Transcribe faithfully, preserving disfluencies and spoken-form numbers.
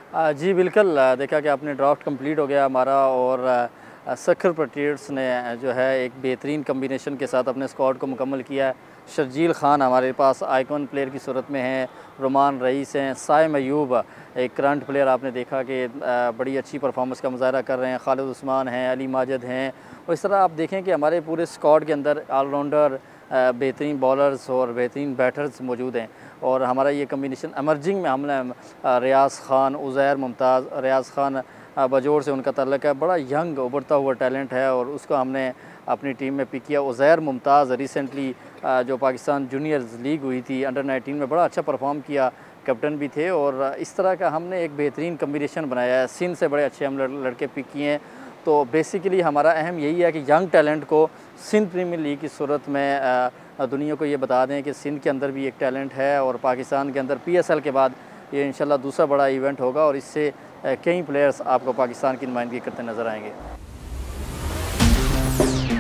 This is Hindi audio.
अ, जी बिल्कुल, अ, देखा कि आपने ड्राफ्ट कंप्लीट हो गया हमारा और अ, सखर प्रोटीयर्स ने अ, जो है एक बेहतरीन कम्बिनेशन के साथ अपने स्क्वाड को मुकम्मल किया है। शर्जील खान हमारे पास आइकॉन प्लेयर की सूरत में हैं, रुमान रईस हैं, साइम अयूब एक करंट प्लेयर आपने देखा कि अ, बड़ी अच्छी परफॉर्मेंस का मुज़ाहरा कर रहे हैं, खालिद उस्मान हैं, अली माजिद हैं। और इस तरह आप देखें कि हमारे पूरे स्क्वाड के अंदर ऑलराउंडर, अ, बेहतरीन बॉलर्स और बेहतरीन बैटर्स मौजूद हैं। और हमारा ये कम्बिनेशन एमर्जिंग में हमने अ, रियाज़ खान, उज़ैर मुमताज़, रियाज़ खान अ, बजोड़ से उनका ताल्लुक है, बड़ा यंग उभरता हुआ टैलेंट है और उसको हमने अपनी टीम में पिक किया। उज़ैर मुमताज़ रिसेंटली अ, जो पाकिस्तान जूनियर्स लीग हुई थी अंडर नाइनटीन में बड़ा अच्छा परफॉर्म किया, कैप्टन भी थे। और इस तरह का हमने एक बेहतरीन कम्बिनेशन बनाया है। सिंध से बड़े अच्छे हम लड़ लड़के पिक किए हैं। तो बेसिकली हमारा अहम यही है कि यंग टैलेंट को सिंध प्रीमियर लीग की सूरत में अ, दुनिया को ये बता दें कि सिंध के अंदर भी एक टैलेंट है और पाकिस्तान के अंदर पीएसएल के बाद ये इंशाल्लाह दूसरा बड़ा इवेंट होगा और इससे कई प्लेयर्स आपको पाकिस्तान की नुमाइंदगी करते नज़र आएंगे।